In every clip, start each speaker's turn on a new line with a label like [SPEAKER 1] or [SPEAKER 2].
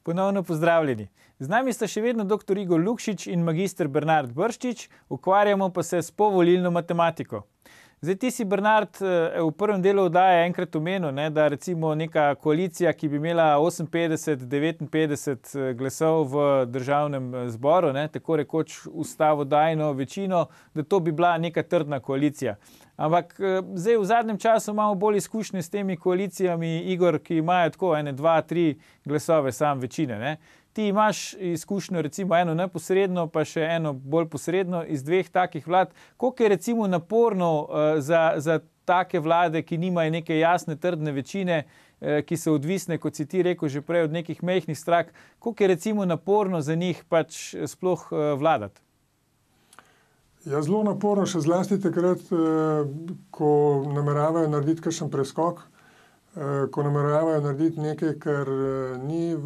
[SPEAKER 1] Ponovno pozdravljeni. Z nami sta še vedno dr. Igor Lukšič in magister Bernard Brščič, ukvarjamo pa se s povolilno matematiko. Zdaj, ti si, Bernard, v prvem delu oddaje enkrat omenil, da recimo neka koalicija, ki bi imela 58-59 glasov v državnem zboru, tako rekoč ustavodajno večino, da to bi bila neka trdna koalicija. Ampak zdaj v zadnjem času imamo bolj izkušnje s temi koalicijami, Igor, ki imajo tako 1, 2, 3 glasove sam večine, Ti imaš izkušnjo recimo eno neposredno, pa še eno bolj posredno iz dveh takih vlad. Koliko je recimo naporno za take vlade, ki nimajo neke jasne trdne večine, ki so odvisne, kot si ti rekel že prej, od nekih majhnih strank, koliko je recimo naporno za njih pač sploh vladati?
[SPEAKER 2] Ja, zelo naporno, še zlasti takrat, ko nameravajo narediti kakšen preskok, ko nameravajo narediti nekaj, kar ni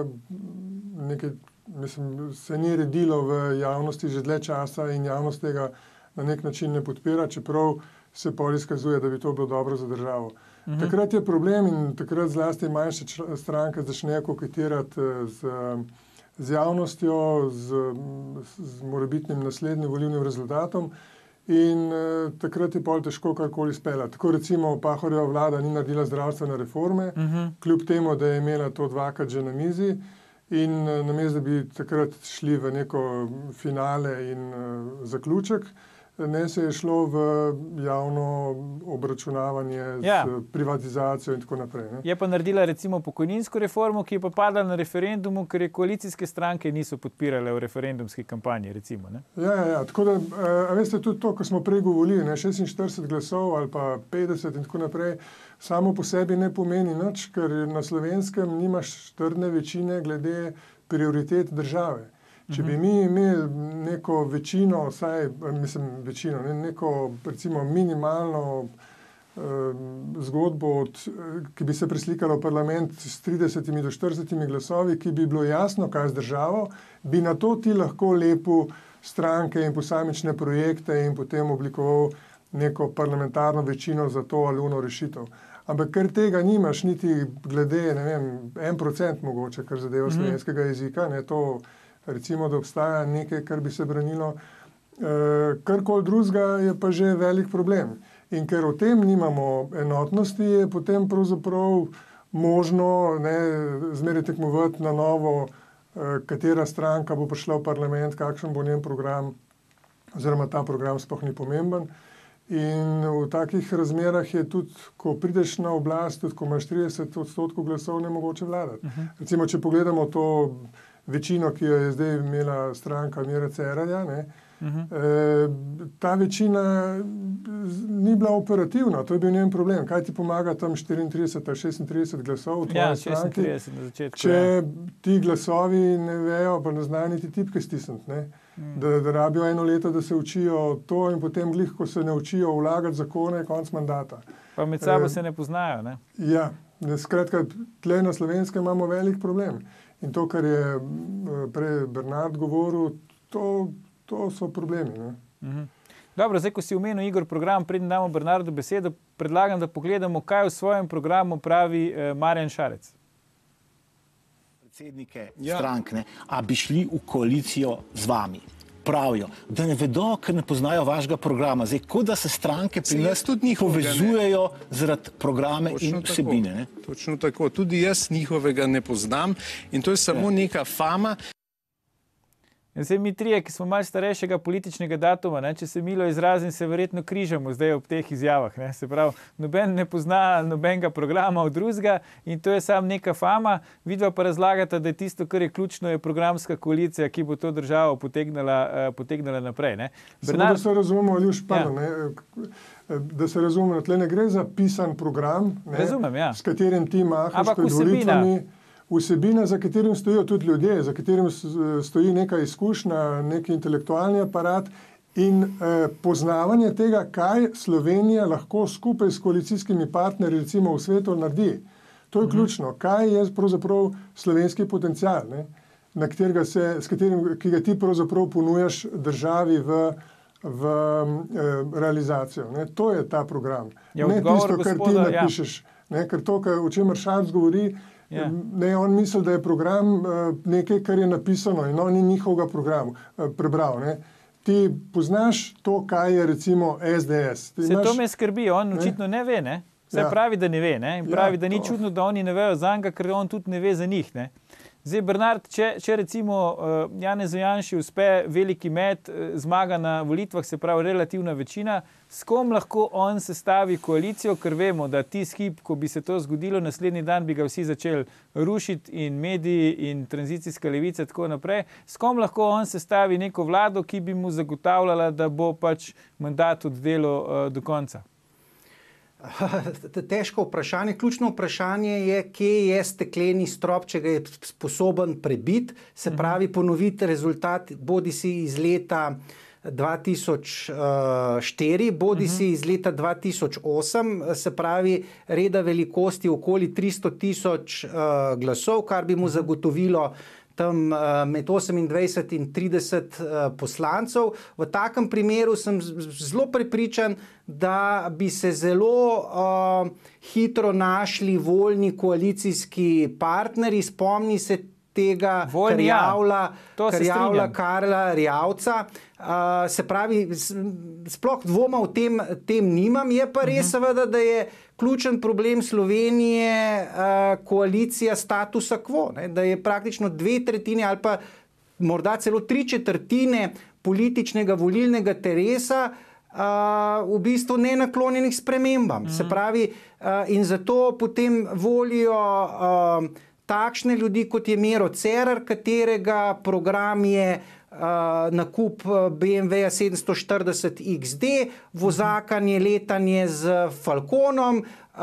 [SPEAKER 2] se ni redilo v javnosti že dlje časa in javnost tega na nek način ne podpira, čeprav se pol izkazuje, da bi to bilo dobro za državo. Takrat je problem in takrat zlasti manjše stranke začnejo koketirati z javnostjo, z morebitnim naslednjim volilnim rezultatom. In takrat je pol težko karkoli speljati. Tako recimo Pahorjeva vlada ni naredila zdravstvene reforme, kljub temu, da je imela to dvakrat že na mizi in namesto, da bi takrat šli v neko finale in zaključek, se je šlo v javno obračunavanje s privatizacijo in tako naprej.
[SPEAKER 1] Je pa naredila recimo pokojninsko reformo, ki je pa padla na referendumu, ker je koalicijske stranke niso podpirale v referendumski kampanji, recimo.
[SPEAKER 2] Ja, tako da, veste, tudi to, ko smo prej govorili, 46 glasov ali pa 50 in tako naprej, samo po sebi ne pomeni nič, ker na Slovenskem nimaš trdne večine glede prioritet države. Če bi mi imeli neko večino, neko recimo minimalno zgodbo, ki bi se preslikala v parlament s 30 do 40 glasovi, ki bi bilo jasno, kaj z državo, bi na to ti lahko lepil stranke in posamične projekte in potem oblikoval neko parlamentarno večino za to ali ono rešitev. Ampak ker tega nimaš niti glede, 1% mogoče, kar zadeva slovenskega jezika, to recimo, da obstaja nekaj, kar bi se branilo, karkoli drugega je pa že velik problem. In ker o tem nimamo enotnosti, je potem pravzaprav možno zmeraj tekmovati na novo, katera stranka bo prišla v parlament, kakšen bo njen program, oziroma ta program sploh ni pomemben. In v takih razmerah je tudi, ko prideš na oblast, tudi ko imaš 30% glasov, nemogoče vladati. Recimo, če pogledamo to večino, ki jo je zdaj imela stranka Mira Cerarja, ta večina ni bila operativna, to je bil njen problem. Kaj ti pomaga tam 34 ali 36 glasov v tvoji stranki,
[SPEAKER 1] 36 na začetku,
[SPEAKER 2] če ti glasovi ne vejo, pa ne znajo niti tipke stisniti, da rabijo 1 leto, da se učijo to in potem glih, ko se ne učijo vlagati zakone, konc mandata.
[SPEAKER 1] Pa med sabo se ne poznajo,
[SPEAKER 2] Ja, skratka, tle na Slovenskem imamo velik problem. In to, kar je prej Bernard govoril, to so problemi.
[SPEAKER 1] Dobro, zdaj, ko si omenil, Igor, program, preden damo Bernardu besedo, predlagam, da pogledamo, kaj v svojem programu pravi Marjan Šarec.
[SPEAKER 3] Predsednike strank, a bi šli v koalicijo z vami. Pravijo, da ne vedo, ker ne poznajo vašega programa. Zdaj, kot da se stranke pri nas tudi povezujejo zaradi programe in vsebine.
[SPEAKER 4] Točno tako. Tudi jaz njihovega ne poznam in to je samo neka fama.
[SPEAKER 1] Zdaj, mi trije, ki smo malo starejšega političnega datuma, če se milo izrazim, se verjetno križamo zdaj ob teh izjavah. Se pravi, noben ne pozna nobenega programa od drugega in to je samo neka fama. Vidva pa razlagata, da je tisto, kar je ključno, je programska koalicija, ki bo to državo potegnila naprej.
[SPEAKER 2] Samo da se razumemo, Aljuš, da se razumemo, tle ne gre za pisan program, s katerim ti mahaš pred volitvami. Vsebina, za katerim stojijo tudi ljudje, za katerim stoji neka izkušnja, neki intelektualni aparat in poznavanje tega, kaj Slovenija lahko skupaj s koalicijskimi partnerji recimo v svetu naredi. To je ključno. Kaj je pravzaprav slovenski potencial, ki ga ti pravzaprav ponujaš državi v realizacijo. To je ta program. Ne tisto, kar ti napišeš. Ker to, o čemer Šarec govori,
[SPEAKER 1] Ja.
[SPEAKER 2] Ne, on misli, da je program nekaj, kar je napisano in on ni njihovega programa prebral. Ne. Ti poznaš to, kaj je recimo SDS.
[SPEAKER 1] To me skrbi, on očitno ne ve, ne? Vse pravi, da ne ve, ne? In pravi, da ni čudno, da oni ne vejo za njega, ker on tudi ne ve za njih, ne? Zdaj, Bernard, če recimo Janezu Janši uspe veliki met, zmaga na volitvah, se pravi relativna večina, s kom lahko on sestavi koalicijo, ker vemo, da tisti hip, ko bi se to zgodilo, naslednji dan bi ga vsi začeli rušiti in mediji in tranzicijska levica tako naprej, s kom lahko on sestavi neko vlado, ki bi mu zagotavljala, da bo pač mandat oddelal do konca?
[SPEAKER 5] Težko vprašanje. Ključno vprašanje je, kje je stekleni strop, če ga je sposoben prebiti, se pravi ponoviti rezultat bodisi iz leta 2004, bodisi iz leta 2008, se pravi reda velikosti okoli 300,000 glasov, kar bi mu zagotovilo tam med 28 in 30 poslancev. V takem primeru sem zelo prepričan, da bi se zelo hitro našli voljni koalicijski partnerji. Spomni se tega Karjavla Karla Rjavca. Se pravi, sploh dvoma o tem nimam, je pa res seveda, da je ključen problem Slovenije koalicija statusa quo, ne? Da je praktično 2/3 ali pa morda celo 3/4 političnega volilnega telesa v bistvu nenaklonjenih spremembam. Se pravi, in zato potem volijo takšne ljudi, kot je Miro Cerar, katerega program je nakup BMW 740 XD, vozakanje, letanje z Falconom,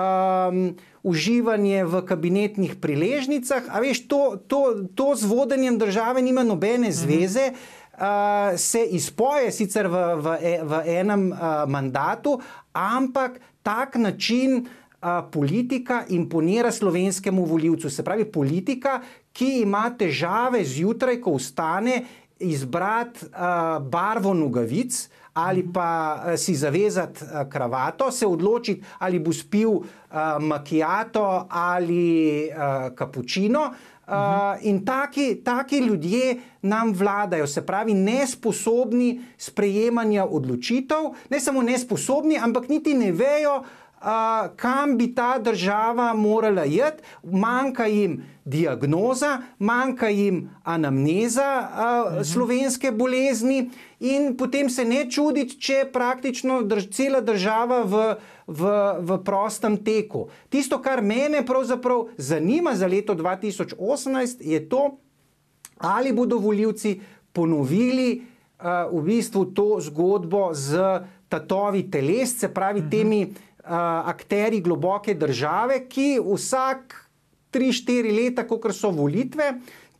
[SPEAKER 5] uživanje v kabinetnih priležnicah. A veš, to z vodenjem države nima nobene zveze. Se izpoje sicer v enem mandatu, ampak tak način politika imponira slovenskemu volivcu. Se pravi, politika, ki ima težave zjutraj, ko vstane, izbrati barvo nogavic ali pa si zavezati kravato, se odločiti, ali bo spil macchiato ali cappuccino. In taki ljudje nam vladajo, se pravi nesposobni sprejemanja odločitev, ne samo nesposobni, ampak niti ne vejo, kam bi ta država morala iti. Manjka jim diagnoza, manjka jim anamneza slovenske bolezni in potem se ne čuditi, če praktično cela država v prostem teku. Tisto, kar mene pravzaprav zanima za leto 2018, je to, ali bodo volivci ponovili v bistvu to zgodbo z tatovi teles, se pravi temi akteri globoke države, ki vsak 3-4 leta, kakor so volitve,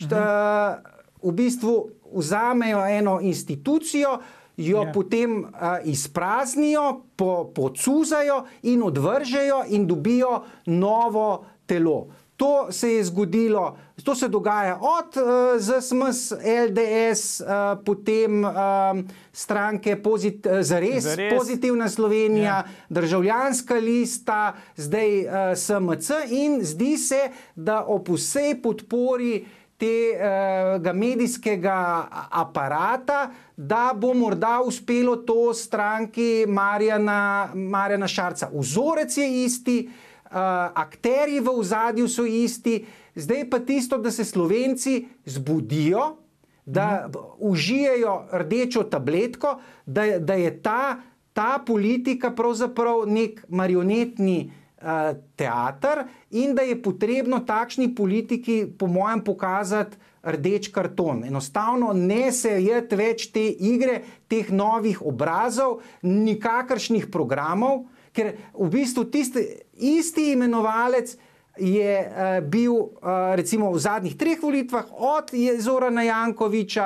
[SPEAKER 5] v bistvu vzamejo eno institucijo, jo potem izpraznijo, pocuzajo in odvržejo in dobijo novo telo. To se je zgodilo, to se dogaja od ZSMS, LDS, potem stranke Zares, Pozitivna Slovenija, Državljanska lista, zdaj SMC in zdi se, da ob vsej podpori tega medijskega aparata, da bo morda uspelo to stranki Marjana Šarca. Vzorec je isti, akterji v ozadju so isti, zdaj pa tisto, da se Slovenci zbudijo, da užijejo rdečo tabletko, da je ta politika pravzaprav nek marionetni teater in da je potrebno takšni politiki, po mojem, pokazati rdeč karton. Enostavno ne se jeti več te igre, teh novih obrazov, nikakršnih programov, ker v bistvu isti imenovalec je bil recimo v zadnjih 3 volitvah od Zorana Jankovića,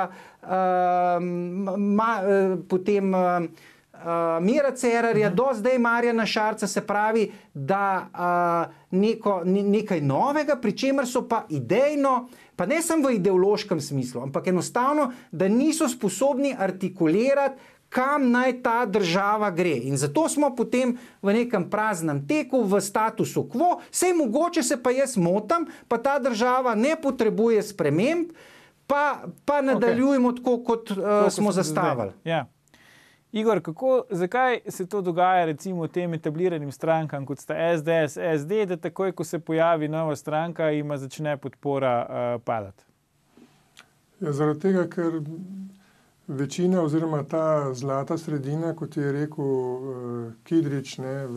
[SPEAKER 5] potem Mira Cerarja do zdaj Marjana Šarca, se pravi, da nekaj novega, pri čemer so pa idejno, pa ne samo v ideološkem smislu, ampak enostavno, da niso sposobni artikulirati, kam naj ta država gre. In zato smo potem v nekem praznem teku, v statusu quo, sej mogoče se pa jaz motam, pa ta država ne potrebuje sprememb, pa nadaljujemo tako, kot smo zastavili.
[SPEAKER 1] Ja. Igor, zakaj se to dogaja recimo tem etabliranim strankam, kot sta SDS, SD, da takoj, ko se pojavi nova stranka, ima začne podpora padati?
[SPEAKER 2] Ja, zaradi tega, ker večina oziroma ta zlata sredina, kot je rekel Kidrič,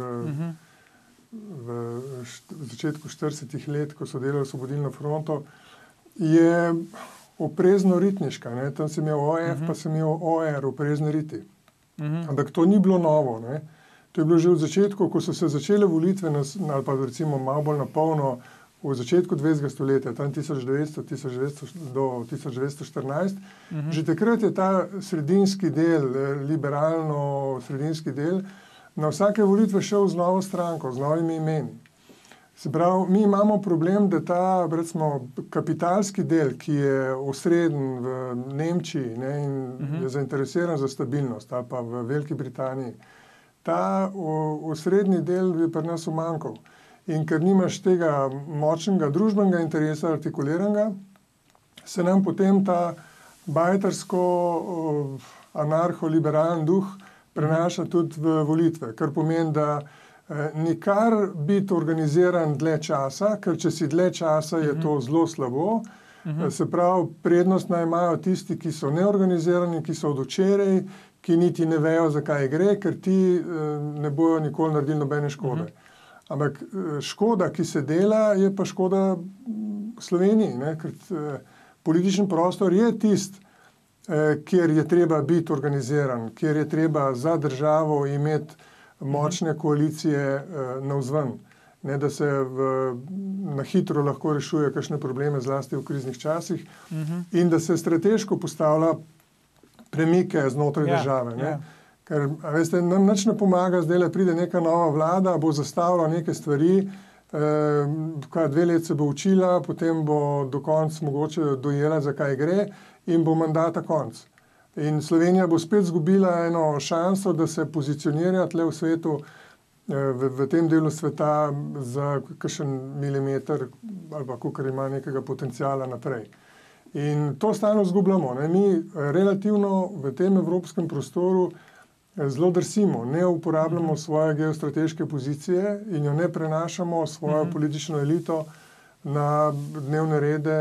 [SPEAKER 2] v začetku 40 let, ko so delali Osvobodilno fronto, je oprezno ritniška. Ne? Tam sem imel OF, pa sem imel OR, oprezne riti. Ampak to ni bilo novo. Ne? To je bilo že v začetku, ko so se začele volitve, ali pa recimo malo bolj napolno, v začetku 20. stoletja, tam 1900 do 1914. Že takrat je ta sredinski del, liberalno-sredinski del, na vsake volitve šel z novo stranko, z novimi imeni. Se pravi, mi imamo problem, da ta recimo, kapitalski del, ki je osreden v Nemčiji, ne, in je zainteresiran za stabilnost, ali pa v Veliki Britaniji, ta osrednji del je pri nas umanjkal. In ker nimaš tega močnega družbenega interesa artikuliranega, se nam potem ta bajtersko anarcho-liberalen duh prenaša tudi v volitve, kar pomeni, da nikar biti organiziran dlje časa, ker če si dlje časa, je to zelo slabo. Se pravi, prednost naj imajo tisti, ki so neorganizirani, ki so od včeraj, ki niti ne vejo, zakaj gre, ker ti ne bojo nikoli naredili nobene škode. Ampak škoda, ki se dela, je pa škoda Sloveniji, ne? Ker političen prostor je tist, kjer je treba biti organiziran, kjer je treba za državo imeti močne koalicije navzven, ne da se na hitro lahko rešuje kakšne probleme, zlasti v kriznih časih, in da se strateško postavlja premike znotraj države. Ne? Ker, veste, nam nič ne pomaga, zdaj pride neka nova vlada, bo zastavila neke stvari, 2 let se bo učila, potem bo do konca mogoče dojela, zakaj gre, in bo mandata konc. In Slovenija bo spet izgubila eno šanso, da se pozicionira tle v svetu, v tem delu sveta za kakšen milimeter ali pa kolikor ima nekega potencijala naprej. In to stalno izgubljamo. Ne? Mi relativno v tem evropskem prostoru zelo drsimo, ne uporabljamo svoje geostrateške pozicije in jo ne prenašamo svojo politično elito na dnevne rede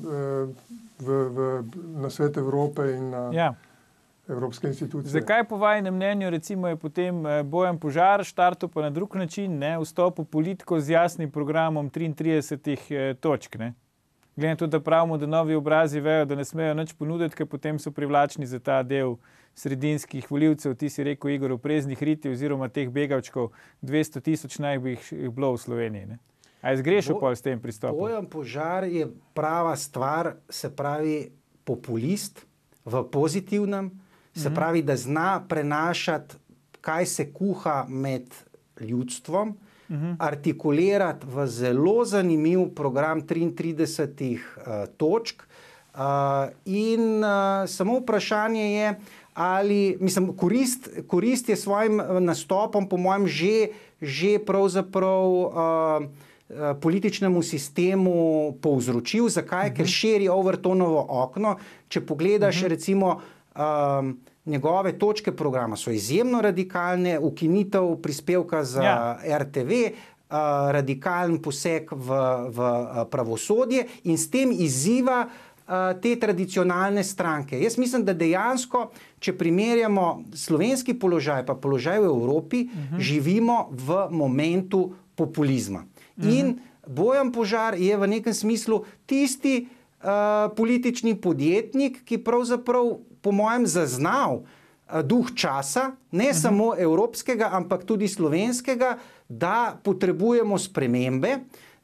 [SPEAKER 2] na svet Evrope in na evropske institucije.
[SPEAKER 1] Zakaj po vajinem mnenju recimo je potem Bojan Požar štartal pa na drug način, ne, vstop v politiko z jasnim programom 33 točk, ne? Glede na to, da pravimo, da novi obrazi vejo, da ne smejo nič ponuditi, ker potem so privlačni za ta del sredinskih volivcev, ti si rekel, Igor, opreznih riti oziroma teh begavčkov, 200 000 naj bi jih bilo v Sloveniji, ne? A je zgrešil pa s tem pristopom?
[SPEAKER 5] Bojan Požar je prava stvar, se pravi populist v pozitivnem, se pravi, da zna prenašati, kaj se kuha med ljudstvom, artikulirati v zelo zanimiv program 33 točk in samo vprašanje je, ali, mislim, korist je svojim nastopom, po mojem, že pravzaprav političnemu sistemu povzročil. Zakaj? Ker širi Overtonovo okno. Če pogledaš recimo njegove točke programa, so izjemno radikalne, ukinitev prispevka za RTV, radikalen poseg v pravosodje in s tem izziva te tradicionalne stranke. Jaz mislim, da dejansko, če primerjamo slovenski položaj pa položaj v Evropi, živimo v momentu populizma. In Bojan Požar je v nekem smislu tisti politični podjetnik, ki pravzaprav po mojem zaznal duh časa, ne samo evropskega, ampak tudi slovenskega, da potrebujemo spremembe,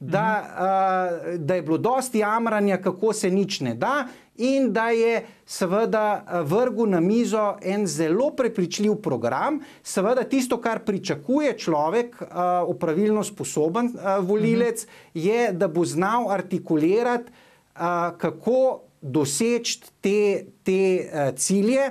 [SPEAKER 5] da je bilo dosti jamranja, kako se nič ne da, in da je seveda vrgel na mizo en zelo prepričljiv program. Seveda tisto, kar pričakuje človek, opravilno sposoben volilec, je, da bo znal artikulirati, kako doseči te cilje,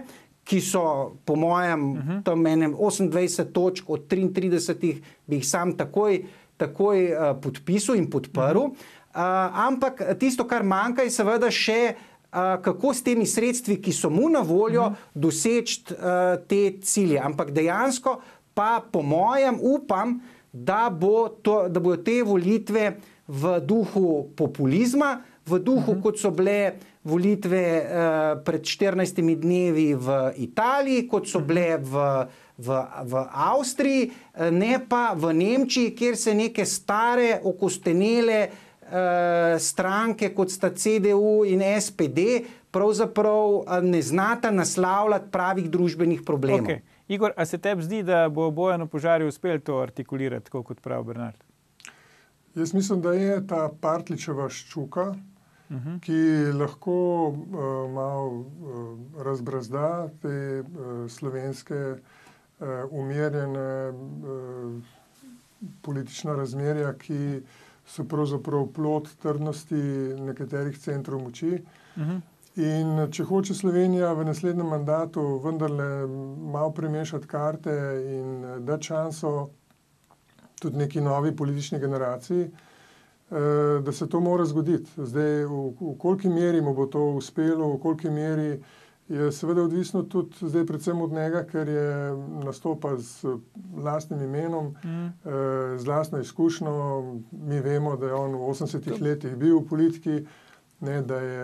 [SPEAKER 5] ki so, po mojem, tam 28 točk od 33, bi jih sam takoj podpisal in podprl. Ampak tisto, kar manjka, je seveda še, kako s temi sredstvi, ki so mu na voljo, doseči te cilje. Ampak dejansko pa, po mojem, upam, da bodo te volitve v duhu populizma, v duhu, kot so bile volitve pred 14 dnevi v Italiji, kot so bile v Avstriji, ne pa v Nemčiji, kjer se neke stare, okostenele stranke, kot sta CDU in SPD, pravzaprav ne znata naslavljati pravih družbenih problemov.
[SPEAKER 1] Okay. Igor, a se tebi zdi, da bo Bojanu Požarju uspel to artikulirati, tako kot pravi Bernard?
[SPEAKER 2] Jaz mislim, da je ta Partljičeva ščuka, ki lahko malo razbrazda te slovenske umirjene politična razmerja, ki so pravzaprav plod trdnosti nekaterih centrov moči. In če hoče Slovenija v naslednjem mandatu vendarle malo premešati karte in dati šanso tudi neki novi politični generaciji, da se to mora zgoditi. Zdaj, v koliki meri mu bo to uspelo, v koliki meri je seveda odvisno tudi zdaj predvsem od njega, ker je nastopa z lastnim imenom, z lastno izkušnjo. Mi vemo, da je on v 80 letih bil v politiki, ne, da je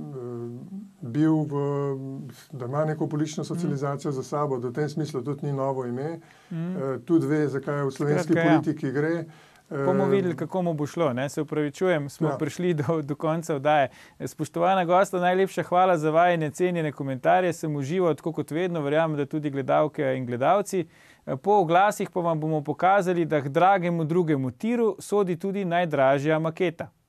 [SPEAKER 2] da ima neko politično socializacijo za sabo, da v tem smislu tudi ni novo ime, tudi ve, zakaj v slovenski politiki gre.
[SPEAKER 1] Bomo videli, kako mu bo šlo. Ne? Se upravičujem, smo prišli do konca oddaje. Spoštovana gosta, najlepša hvala za vajine cenjene komentarje. Sem užival, tako kot vedno, verjamem, da tudi gledalke in gledalci. Po oglasih pa vam bomo pokazali, da k dragemu drugemu tiru sodi tudi najdražja maketa.